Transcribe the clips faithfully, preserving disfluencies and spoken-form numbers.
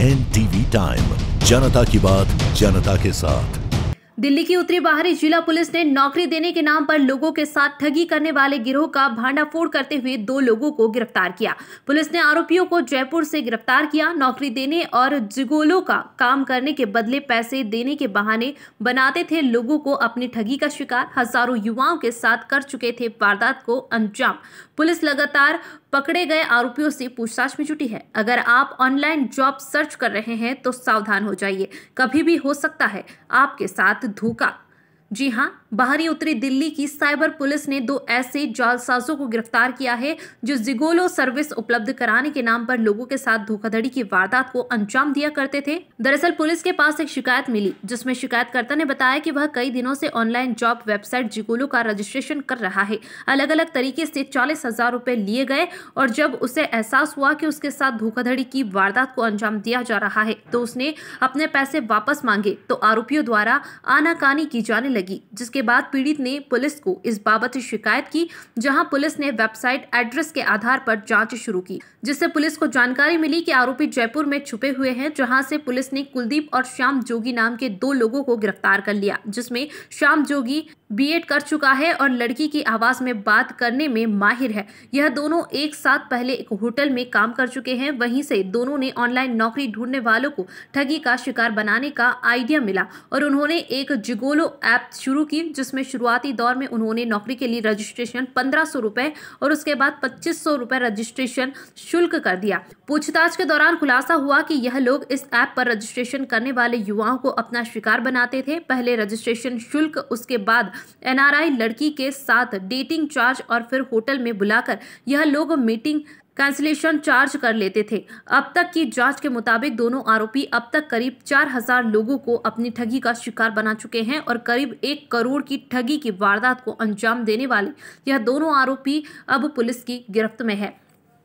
N TV time, जनता की बात जनता के साथ। दिल्ली की उत्तरी बाहरी जिला पुलिस ने नौकरी देने के नाम पर लोगों के साथ ठगी करने वाले गिरोह का भांडाफोड़ करते हुए दो लोगों को गिरफ्तार किया। पुलिस ने आरोपियों को जयपुर से गिरफ्तार किया। नौकरी देने और जिगोलो का काम करने के बदले पैसे देने के बहाने बनाते थे लोगों को अपनी ठगी का शिकार। हजारों युवाओं के साथ कर चुके थे वारदात को अंजाम। पुलिस लगातार पकड़े गए आरोपियों से पूछताछ में जुटी है। अगर आप ऑनलाइन जॉब सर्च कर रहे हैं तो सावधान हो जाइए, कभी भी हो सकता है आपके साथ धोखा। जी हां, बाहरी उत्तरी दिल्ली की साइबर पुलिस ने दो ऐसे जालसाजों को गिरफ्तार किया है जो जिगोलो सर्विस उपलब्ध कराने के नाम पर लोगों के साथ धोखाधड़ी की वारदात को अंजाम दिया करते थे। दरअसल पुलिस के पास एक शिकायत मिली जिसमें शिकायतकर्ता ने बताया कि वह कई दिनों से ऑनलाइन जॉब वेबसाइट जिगोलो का रजिस्ट्रेशन कर रहा है। अलग अलग तरीके से चालीस हजार रुपए लिए गए और जब उसे एहसास हुआ कि उसके साथ धोखाधड़ी की वारदात को अंजाम दिया जा रहा है तो उसने अपने पैसे वापस मांगे तो आरोपियों द्वारा आनाकानी की जाने लगी, जिसके के बाद पीड़ित ने पुलिस को इस बाबत शिकायत की, जहां पुलिस ने वेबसाइट एड्रेस के आधार पर जांच शुरू की, जिससे पुलिस को जानकारी मिली कि आरोपी जयपुर में छुपे हुए हैं। जहां से पुलिस ने कुलदीप और श्याम जोगी नाम के दो लोगों को गिरफ्तार कर लिया, जिसमें श्याम जोगी बीएड कर चुका है और लड़की की आवाज में बात करने में माहिर है। यह दोनों एक साथ पहले एक होटल में काम कर चुके हैं। वहीं से दोनों ने ऑनलाइन नौकरी ढूंढने वालों को ठगी का शिकार बनाने का आइडिया मिला और उन्होंने एक जिगोलो ऐप शुरू की, जिसमें शुरुआती दौर में उन्होंने नौकरी के लिए रजिस्ट्रेशन पंद्रह सौ रुपए और उसके बाद पच्चीस सौ रुपए रजिस्ट्रेशन शुल्क कर दिया। पूछताछ के दौरान खुलासा हुआ कि यह लोग इस ऐप पर रजिस्ट्रेशन करने वाले युवाओं को अपना शिकार बनाते थे। पहले रजिस्ट्रेशन शुल्क, उसके बाद एनआरआई लड़की के साथ डेटिंग चार्ज और फिर होटल में बुलाकर यह लोग मीटिंग कैंसिलेशन चार्ज कर लेते थे। अब तक की जांच के मुताबिक दोनों आरोपी अब तक करीब चार हजार लोगों को अपनी ठगी का शिकार बना चुके हैं और करीब एक करोड़ की ठगी की वारदात को अंजाम देने वाले यह दोनों आरोपी अब पुलिस की गिरफ्त में है।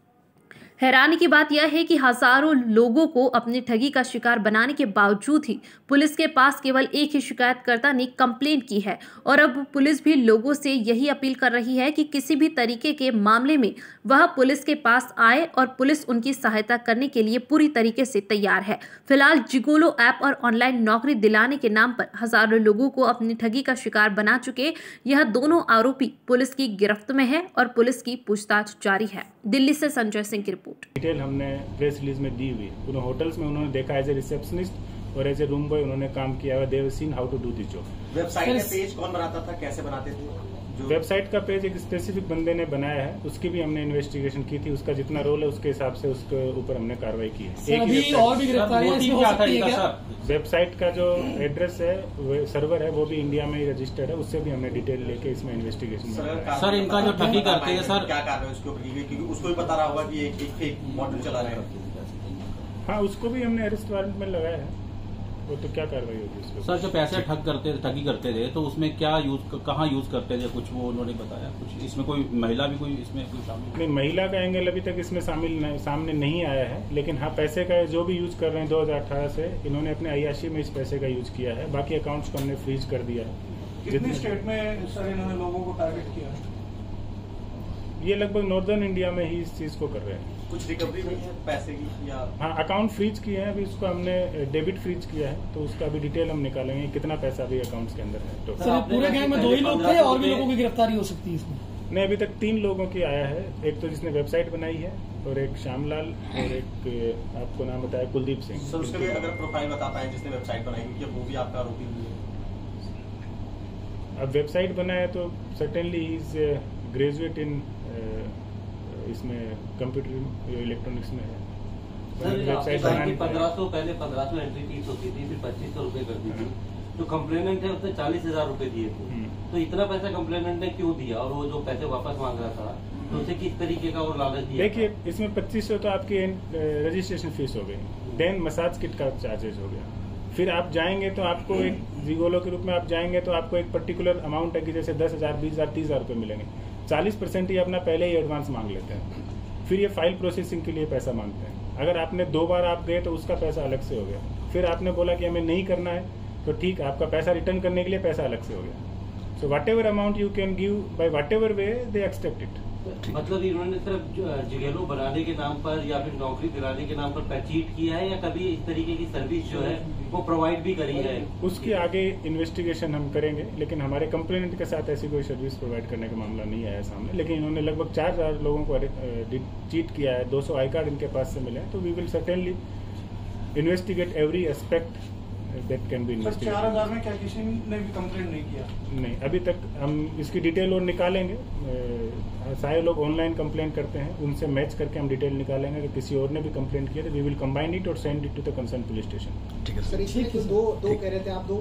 हैरानी की बात यह है कि हजारों लोगों को अपनी ठगी का शिकार बनाने के बावजूद ही पुलिस के पास केवल एक ही शिकायतकर्ता ने कंप्लेंट की है और अब पुलिस भी लोगों से यही अपील कर रही है कि किसी भी तरीके के मामले में वह पुलिस के पास आए और पुलिस उनकी सहायता करने के लिए पूरी तरीके से तैयार है। फिलहाल जिगोलो ऐप और ऑनलाइन नौकरी दिलाने के नाम पर हजारों लोगों को अपनी ठगी का शिकार बना चुके यह दोनों आरोपी पुलिस की गिरफ्त में है और पुलिस की पूछताछ जारी है। दिल्ली से संजय सिंह की रिपोर्ट। डिटेल हमने प्रेस रिलीज में दी हुई। उन्होंने होटल्स में उन्होंने देखा एज ए रिसेप्शनिस्ट और एज ए रूम बॉय उन्होंने काम किया हुआ। They have seen how to do this job. Website का पेज कौन बनाता था, कैसे बनाते थे? वेबसाइट का पेज एक स्पेसिफिक बंदे ने बनाया है, उसकी भी हमने इन्वेस्टिगेशन की थी। उसका जितना रोल है उसके हिसाब से उसके ऊपर हमने कार्रवाई की है। एक ही और भी गिरफ्तारियां इसमें हो सकती है क्या? वेबसाइट का जो एड्रेस है, सर्वर है, वो भी इंडिया में ही रजिस्टर्ड है। उससे भी हमने डिटेल लेके इसमें इन्वेस्टिगेशन। सर इनका जो ठगी करते हैं सर, क्या कार्रवाई उसके ऊपर, क्योंकि उसको भी पता रहा होगा कि एक फेक मॉडल चला रहे हैं। हाँ, उसको भी हमने अरेस्ट वारंट में लगाया है। वो तो क्या कार्रवाई होगी उसको? सर जो पैसे ठग करते ठगी करते थे तो उसमें क्या यूज, कहाँ यूज करते थे, कुछ वो उन्होंने बताया? कुछ इसमें कोई महिला भी कोई इसमें कोई शामिल नहीं? महिला का एंगल अभी तक इसमें शामिल नहीं, सामने नहीं आया है। लेकिन हाँ, पैसे का जो भी यूज कर रहे हैं दो हजार अठारह से इन्होंने अपने अय्याशी में इस पैसे का यूज किया है। बाकी अकाउंट्स को हमने फ्रीज कर दिया है। कितने स्टेट में सर इन्होंने लोगों को टारगेट किया है? ये लगभग नॉर्दर्न इंडिया में ही इस चीज को कर रहे हैं। कुछ रिकवरी हुई है पैसे की या? हाँ, अकाउंट फ्रीज किए हैं। अभी उसको हमने डेबिट फ्रीज किया है, तो उसका भी डिटेल हम निकालेंगे कितना पैसा भी अकाउंट्स के अंदर है। तो सर पूरे गैंग में दो ही लोग थे और भी लोगों की गिरफ्तारी हो सकती है इसमें? नहीं, अभी तक तीन लोगों की आया है। एक तो जिसने वेबसाइट बनाई है और एक श्यामलाल और एक आपको नाम बताया कुलदीप सिंह। सर उसके भी अगर प्रोफाइल बताता है जिसने वेबसाइट बनाई, क्योंकि वो भी आपका आरोपी है। अब वेबसाइट बनाया तो certainly he is graduate in इसमें कंप्यूटर इलेक्ट्रॉनिक्स में है। वेबसाइट पंद्रह सौ पहले पंद्रह सौ एंट्री फीस होती थी, फिर पच्चीस सौ रूपये कर दी थी। जो कंप्लेनेंट है उसने चालीस हजार रूपये दिए थे, तो इतना पैसा कंप्लेनेंट ने क्यों दिया? और वो जो पैसे वापस मांग रहा था तो उसे किस तरीके का और लालच दिया? देखिए, इसमें पच्चीस सौ तो आपकी रजिस्ट्रेशन फीस हो गई, देन मसाज किट का चार्जेस हो गया। फिर आप जाएंगे तो आपको एक जिगोलो के रूप में आप जाएंगे तो आपको एक पर्टिकुलर अमाउंट है कि जैसे दस हजार बीस हजार तीस हजार रुपये मिलेंगे। चालीस परसेंट ही अपना पहले ही एडवांस मांग लेते हैं। फिर ये फाइल प्रोसेसिंग के लिए पैसा मांगते हैं। अगर आपने दो बार आप गए तो उसका पैसा अलग से हो गया। फिर आपने बोला कि हमें नहीं करना है तो ठीक है, आपका पैसा रिटर्न करने के लिए पैसा अलग से हो गया। So whatever amount you can give by whatever way they expect it. मतलब इन्होंने सिर्फ जिगेलो बनाने के नाम पर या फिर नौकरी दिलाने के नाम पर चीट किया है, या कभी इस तरीके की सर्विस जो है वो प्रोवाइड भी करी है? उसकी आगे इन्वेस्टिगेशन हम करेंगे, लेकिन हमारे कंप्लेनेंट के साथ ऐसी कोई सर्विस प्रोवाइड करने का मामला नहीं आया सामने। लेकिन इन्होंने लगभग चार हजार लोगों को चीट किया है, दो सौ आई कार्ड इनके पास से मिले हैं, तो we will certainly investigate every aspect that can be investigated. चार हजार में क्या किसी ने भी कंप्लेंट नहीं किया? नहीं, अभी तक हम इसकी डिटेल और निकालेंगे। सारे लोग ऑनलाइन कंप्लेंट करते हैं, उनसे मैच करके हम डिटेल निकालेंगे कि किसी और ने भी कंप्लेंट किया तो वी विल कंबाइन इट और send it to the concern police station. ठीक है सर, इसमें दो दो कह रहे थे आप, दो